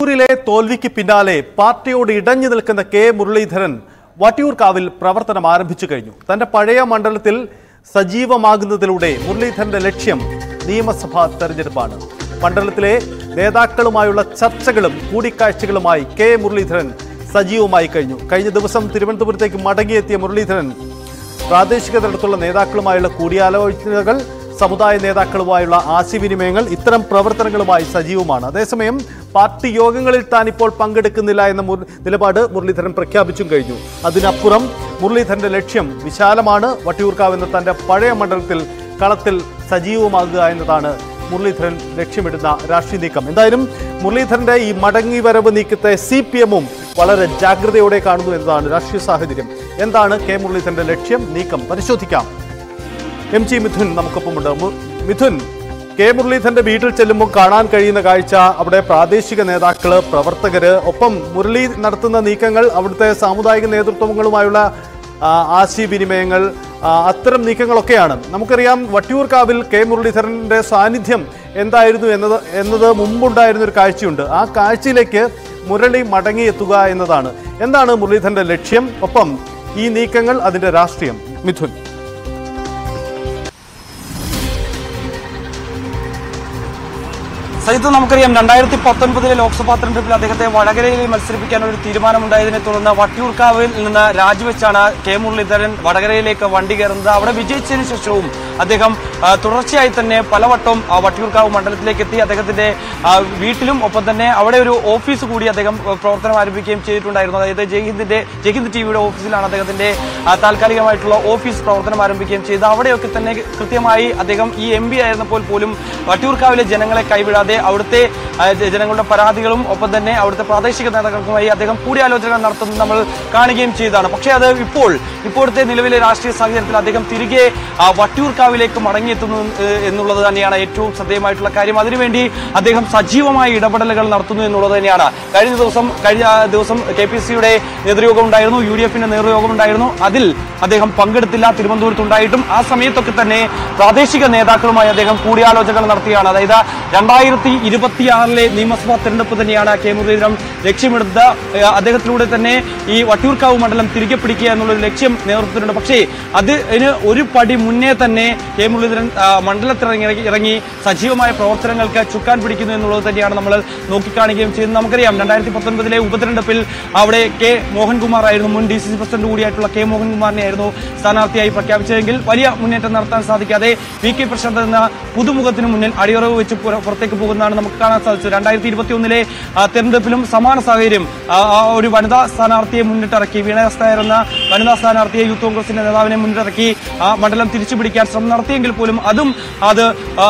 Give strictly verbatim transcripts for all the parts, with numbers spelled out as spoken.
ൂരിലെ തോൽവിക്ക് പിന്നാലെ പാർട്ടിയോട് ഇടഞ്ഞു നിൽക്കുന്ന കെ മുരളീധരൻ വട്ടിയൂർക്കാവിൽ പ്രവർത്തനം ആരംഭിച്ചു കഴിഞ്ഞു. തന്റെ പഴയ മണ്ഡലത്തിൽ സജീവമാകുന്നതിലൂടെ മുരളീധരന്റെ ലക്ഷ്യം നിയമസഭാ തെരഞ്ഞെടുപ്പാണ്. മണ്ഡലത്തിലെ നേതാക്കളുമായുള്ള ചർച്ചകളും കൂടിക്കാഴ്ചകളുമായി കെ മുരളീധരൻ സജീവമായി കഴിഞ്ഞു. കഴിഞ്ഞ ദിവസം തിരുവനന്തപുരത്തേക്ക് മടങ്ങിയെത്തിയ മുരളീധരൻ പ്രാദേശിക തലത്തിലുള്ള നേതാക്കളുമായുള്ള കൂടിയാലോചനകൾ, സമുദായ നേതാക്കളുമായുള്ള ആശയവിനിമയങ്ങൾ, ഇത്തരം പ്രവർത്തനങ്ങളുമായി സജീവമാണ്. അതേസമയം പാർട്ടി യോഗങ്ങളിൽ താൻ ഇപ്പോൾ പങ്കെടുക്കുന്നില്ല എന്ന നിലപാട് മുരളീധരൻ പ്രഖ്യാപിച്ചും കഴിഞ്ഞു. അതിനപ്പുറം മുരളീധരന്റെ ലക്ഷ്യം വിശാലമാണ്. വട്ടിയൂർക്കാവ് എന്ന തന്റെ പഴയ മണ്ഡലത്തിൽ കളത്തിൽ സജീവമാകുക എന്നതാണ് മുരളീധരൻ ലക്ഷ്യമിടുന്ന രാഷ്ട്രീയ നീക്കം. എന്തായാലും മുരളീധരന്റെ ഈ മടങ്ങി വരവ് നീക്കത്തെ സി പി എമ്മും വളരെ ജാഗ്രതയോടെ കാണുന്നു എന്നതാണ് രാഷ്ട്രീയ സാഹചര്യം. എന്താണ് കെ മുരളീധരന്റെ ലക്ഷ്യം, നീക്കം? പരിശോധിക്കാം. എം ജി മിഥുൻ നമുക്കൊപ്പമുണ്ട്. മിഥുൻ, കെ മുരളീധരന്റെ വീട്ടിൽ ചെല്ലുമ്പോൾ കാണാൻ കഴിയുന്ന കാഴ്ച അവിടെ പ്രാദേശിക നേതാക്കള്, പ്രവർത്തകര്, ഒപ്പം മുരളി നടത്തുന്ന നീക്കങ്ങൾ, അവിടുത്തെ സാമുദായിക നേതൃത്വങ്ങളുമായുള്ള ആശയവിനിമയങ്ങൾ, അത്തരം നീക്കങ്ങളൊക്കെയാണ്. നമുക്കറിയാം വട്ടിയൂർക്കാവിൽ കെ മുരളീധരന്റെ സാന്നിധ്യം എന്തായിരുന്നു എന്നത് എന്നത് മുമ്പുണ്ടായിരുന്ന ഒരു കാഴ്ചയുണ്ട്. ആ കാഴ്ചയിലേക്ക് മുരളി മടങ്ങിയെത്തുക എന്നതാണ്. എന്താണ് മുരളീധരന്റെ ലക്ഷ്യം, ഒപ്പം ഈ നീക്കങ്ങൾ, അതിന്റെ രാഷ്ട്രീയം? മിഥുൻ. സജിത്ത്, നമുക്കറിയാം രണ്ടായിരത്തി പത്തൊൻപതിലെ ലോക്സഭാ തെരഞ്ഞെടുപ്പിൽ അദ്ദേഹത്തെ വടകരയിൽ മത്സരിപ്പിക്കാൻ ഒരു തീരുമാനമുണ്ടായതിനെ തുടർന്ന് വട്ടിയൂർക്കാവിൽ നിന്ന് രാജിവെച്ചാണ് കെ മുരളീധരൻ വടകരയിലേക്ക് വണ്ടി കയറുന്നത്. അവിടെ വിജയിച്ചതിന് ശേഷവും അദ്ദേഹം തുടർച്ചയായി തന്നെ പലവട്ടം വട്ടിയൂർക്കാവ് മണ്ഡലത്തിലേക്ക് എത്തി. അദ്ദേഹത്തിന്റെ വീട്ടിലും ഒപ്പം തന്നെ അവിടെ ഒരു ഓഫീസ് കൂടി അദ്ദേഹം പ്രവർത്തനം ആരംഭിക്കുകയും ചെയ്തിട്ടുണ്ടായിരുന്നു. അതായത് ജയ്ഹിന്ദിന്റെ ജയ്ഹിന്ദ് ടിവിയുടെ ഓഫീസിലാണ് അദ്ദേഹത്തിന്റെ താൽക്കാലികമായിട്ടുള്ള ഓഫീസ് പ്രവർത്തനം ആരംഭിക്കുകയും ചെയ്തത്. അവിടെയൊക്കെ തന്നെ കൃത്യമായി അദ്ദേഹം ഈ എം പി ആയിരുന്നപ്പോൾ പോലും വട്ടിയൂർക്കാവിലെ ജനങ്ങളെ കൈവിടാതെ അവിടുത്തെ ജനങ്ങളുടെ പരാതികളും ഒപ്പം തന്നെ അവിടുത്തെ പ്രാദേശിക നേതാക്കൾക്കുമായി അദ്ദേഹം കൂടിയാലോചന നടത്തുന്നത് നമ്മൾ കാണുകയും ചെയ്തതാണ്. പക്ഷേ അത് ഇപ്പോൾ ഇപ്പോഴത്തെ നിലവിലെ രാഷ്ട്രീയ സാഹചര്യത്തിൽ അദ്ദേഹം തിരികെ വട്ടിയൂർക്കാവിലേക്ക് മടങ്ങിയെത്തുന്നു എന്നുള്ളത് തന്നെയാണ് ഏറ്റവും ശ്രദ്ധേയമായിട്ടുള്ള കാര്യം. അതിനുവേണ്ടി അദ്ദേഹം സജീവമായ ഇടപെടലുകൾ നടത്തുന്നു എന്നുള്ളത് തന്നെയാണ്. കഴിഞ്ഞ ദിവസം കഴിഞ്ഞ ദിവസം കെ പി സിയുടെ നേതൃയോഗം ഉണ്ടായിരുന്നു, യു ഡി എഫിന്റെ നേതൃയോഗം ഉണ്ടായിരുന്നു. അതിൽ അദ്ദേഹം പങ്കെടുത്തില്ല. തിരുവനന്തപുരത്തുണ്ടായിട്ടും ആ സമയത്തൊക്കെ തന്നെ പ്രാദേശിക നേതാക്കളുമായി അദ്ദേഹം കൂടിയാലോചനകൾ നടത്തിയാണ്. അതായത് രണ്ടായിരത്തി ഇരുപത്തിയാറിലെ നിയമസഭാ തെരഞ്ഞെടുപ്പ് തന്നെയാണ് കെ മുരളീധരൻ ലക്ഷ്യമിടുന്നത്. അദ്ദേഹത്തിലൂടെ തന്നെ ഈ വട്ടിയൂർക്കാവ് മണ്ഡലം തിരികെ പിടിക്കുക എന്നുള്ളൊരു ലക്ഷ്യം നേതൃത്വത്തിനുണ്ട്. പക്ഷേ അതിന് ഒരു പടി മുന്നേ തന്നെ കെ മുരളീധരൻ മണ്ഡലത്തിലിറങ്ങി ഇറങ്ങി സജീവമായ പ്രവർത്തനങ്ങൾക്ക് ചുക്കാൻ പിടിക്കുന്നു എന്നുള്ളത് തന്നെയാണ് നമ്മൾ നോക്കിക്കാണുകയും ചെയ്യുന്നത്. നമുക്കറിയാം രണ്ടായിരത്തി പത്തൊൻപതിലെ ഉപതെരഞ്ഞെടുപ്പിൽ അവിടെ കെ മോഹൻകുമാർ ആയിരുന്നു, മുൻ ഡി സി സി പ്രസിഡന്റ് കൂടിയായിട്ടുള്ള കെ മോഹൻകുമാറിനെ ആയിരുന്നു സ്ഥാനാർത്ഥിയായി പ്രഖ്യാപിച്ചതെങ്കിൽ വലിയ മുന്നേറ്റം നടത്താൻ സാധിക്കാതെ വി കെ പ്രശാന്ത് എന്ന പുതുമുഖത്തിന് മുന്നിൽ അടിയറവ് വെച്ച് പുറത്തേക്ക് പോകുന്നതാണ് നമുക്ക് കാണാൻ സാധിച്ചത്. രണ്ടായിരത്തി ഇരുപത്തി ഒന്നിലെ തെരഞ്ഞെടുപ്പിലും സമാന സാഹചര്യം. ഒരു വനിതാ സ്ഥാനാർത്ഥിയെ മുന്നിട്ടിറക്കി, വീണ നായർ എന്ന വനിതാ സ്ഥാനാർത്ഥിയെ യൂത്ത് കോൺഗ്രസിന്റെ നേതാവിനെ മുന്നിട്ടിറക്കി ആ മണ്ഡലം തിരിച്ചുപിടിക്കാൻ ശ്രമം നടത്തിയെങ്കിൽ പോലും അതും അത്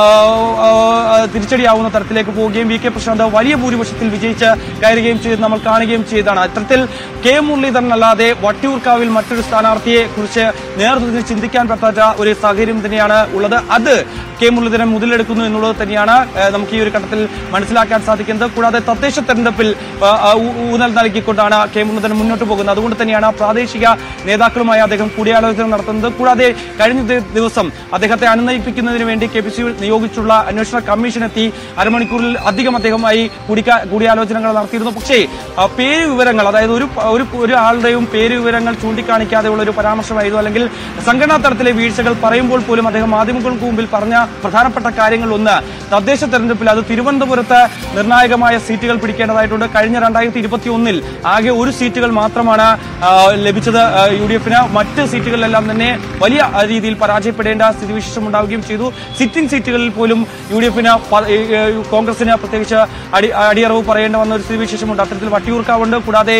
തിരിച്ചടിയാവുന്ന തരത്തിലേക്ക് പോവുകയും വി കെ പ്രശാന്ത് വലിയ ഭൂരിപക്ഷത്തിൽ വിജയിച്ച് കയറുകയും ചെയ്ത് നമ്മൾ കാണുകയും ചെയ്തതാണ്. ഇത്തരത്തിൽ കെ മുരളീധരൻ അല്ലാതെ വട്ടിയൂർക്കാവിൽ മറ്റൊരു സ്ഥാനാർത്ഥിയെ കുറിച്ച് നേതൃത്വത്തിന് ചിന്തിക്കാൻ പറ്റാത്ത ഒരു സാഹചര്യം തന്നെയാണ് ഉള്ളത്. അത് കെ മുരളീധരൻ മുതലെടുക്കുന്നു എന്നുള്ളത് തന്നെയാണ് നമുക്ക് ഈ ഒരു ഘട്ടത്തിൽ മനസ്സിലാക്കാൻ സാധിക്കുന്നത്. കൂടാതെ തദ്ദേശ തെരഞ്ഞെടുപ്പിൽ ഊന്നൽ നൽകിക്കൊണ്ടാണ് കെ മുരളീധരൻ മുന്നോട്ട് പോകുന്നത്. അതുകൊണ്ട് തന്നെയാണ് പ്രാദേശിക നേതാക്കളുമായി അദ്ദേഹം കൂടിയാലോചന നടത്തുന്നത്. കൂടാതെ കഴിഞ്ഞ ദിവസം അദ്ദേഹത്തെ അനുനയിപ്പിക്കുന്നതിന് വേണ്ടി കെ പി സി നിയോഗിച്ചുള്ള അന്വേഷണ കമ്മീഷൻ എത്തി അരമണിക്കൂറിൽ അധികം അദ്ദേഹമായി കൂടിയാലോചനകൾ നടത്തിയിരുന്നു. പക്ഷേ പേര് വിവരങ്ങൾ, അതായത് ഒരു ഒരു ആളുടെയും പേര് വിവരങ്ങൾ ചൂണ്ടിക്കാണിക്കാതെയുള്ള ഒരു പരാമർശമായിരുന്നു. അല്ലെങ്കിൽ സംഘടനാ തലത്തിലെ വീഴ്ചകൾ പറയുമ്പോൾ പോലും അദ്ദേഹം മാധ്യമങ്ങൾക്ക് മുമ്പിൽ പറഞ്ഞ പ്രധാനപ്പെട്ട കാര്യങ്ങൾ ഒന്ന്, തദ്ദേശ തെരഞ്ഞെടുപ്പിൽ അത് തിരുവനന്തപുരത്ത് നിർണായകമായ സീറ്റുകൾ പിടിക്കേണ്ടതായിട്ടുണ്ട്. കഴിഞ്ഞ രണ്ടായിരത്തി ഇരുപത്തി ഒന്നിൽ ആകെ ഒരു സീറ്റുകൾ മാത്രമാണ് ലഭിച്ചത് യു ഡി എഫിന്. മറ്റ് സീറ്റുകളിലെല്ലാം തന്നെ വലിയ രീതിയിൽ പരാജയപ്പെടേണ്ട സ്ഥിതിവിശേഷം ഉണ്ടാവുകയും ചെയ്തു. സിറ്റിംഗ് സീറ്റുകളിൽ പോലും യു ഡി എഫിന് കോൺഗ്രസിന് പ്രത്യേകിച്ച് അടി അടിയറവ് പറയേണ്ട വന്ന ഒരു സ്ഥിതിവിശേഷമുണ്ട്. അത്തരത്തിൽ വട്ടിയൂർക്കാവുണ്ട്. കൂടാതെ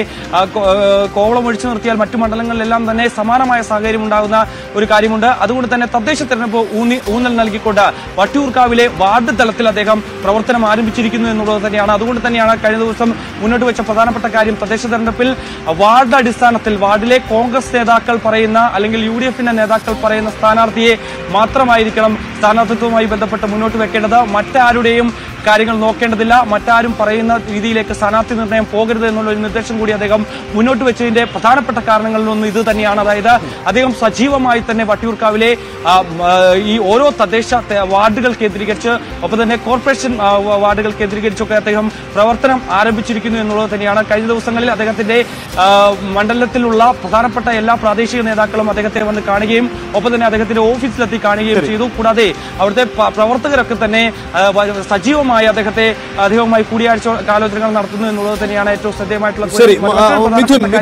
കോവളം ഒഴിച്ചു നിർത്തിയാൽ മറ്റു മണ്ഡലങ്ങളിലെല്ലാം തന്നെ സമാനമായ സാഹചര്യം ഉണ്ടാകുന്ന ഒരു കാര്യമുണ്ട്. അതുകൊണ്ട് തന്നെ തദ്ദേശ തെരഞ്ഞെടുപ്പ് ഊന്നി ഊന്നൽ നൽകിക്കൊണ്ട് വട്ടിയൂർക്കാവിലെ വാർഡ് തലത്തിൽ അദ്ദേഹം പ്രവർത്തനം ആരംഭിച്ചിരിക്കുന്നു എന്നുള്ളത് തന്നെയാണ്. അതുകൊണ്ട് തന്നെയാണ് കഴിഞ്ഞ ദിവസം മുന്നോട്ട് വെച്ച പ്രധാനപ്പെട്ട കാര്യം, തദ്ദേശ തെരഞ്ഞെടുപ്പിൽ വാർഡ് അടിസ്ഥാനത്തിൽ വാർഡിലെ കോൺഗ്രസ് നേതാക്കൾ പറയുന്ന അല്ലെങ്കിൽ യു ഡി എഫിന്റെ നേതാക്കൾ പറയുന്ന സ്ഥാനാർത്ഥിയെ മാത്രമായിരിക്കണം സ്ഥാനാർത്ഥിത്വവുമായി ബന്ധപ്പെട്ട് മുന്നോട്ട് വെക്കേണ്ടത്. മറ്റാരുടെയും കാര്യങ്ങൾ നോക്കേണ്ടതില്ല, മറ്റാരും പറയുന്ന രീതിയിലേക്ക് സ്ഥാനാർത്ഥി നിർണ്ണയം പോകരുത് എന്നുള്ള ഒരു നിർദ്ദേശം കൂടി അദ്ദേഹം മുന്നോട്ട് വെച്ചതിന്റെ പ്രധാനപ്പെട്ട കാരണങ്ങളിലൊന്നും ഇത് തന്നെയാണ്. അതായത് അദ്ദേഹം സജീവമായി തന്നെ വട്ടിയൂർക്കാവിലെ ഈ ഓരോ തദ്ദേശ വാർഡുകൾ കേന്ദ്രീകരിച്ച് ഒപ്പം തന്നെ കോർപ്പറേഷൻ വാർഡുകൾ കേന്ദ്രീകരിച്ചൊക്കെ അദ്ദേഹം പ്രവർത്തനം ആരംഭിച്ചിരിക്കുന്നു എന്നുള്ളത് തന്നെയാണ്. കഴിഞ്ഞ ദിവസങ്ങളിൽ അദ്ദേഹത്തിന്റെ മണ്ഡലത്തിലുള്ള പ്രധാനപ്പെട്ട എല്ലാ പ്രാദേശിക നേതാക്കളും അദ്ദേഹത്തെ വന്ന് കാണുകയും ഒപ്പം തന്നെ അദ്ദേഹത്തിന്റെ ഓഫീസിലെത്തി കാണുകയും ചെയ്തു. കൂടാതെ അവിടുത്തെ പ്രവർത്തകരൊക്കെ തന്നെ സജീവമായി അദ്ദേഹത്തെ അദ്ദേഹവുമായി കൂടിയാഴ്ച ആലോചനകൾ നടത്തുന്നു എന്നുള്ളത് തന്നെയാണ് ഏറ്റവും ശ്രദ്ധേയമായിട്ടുള്ള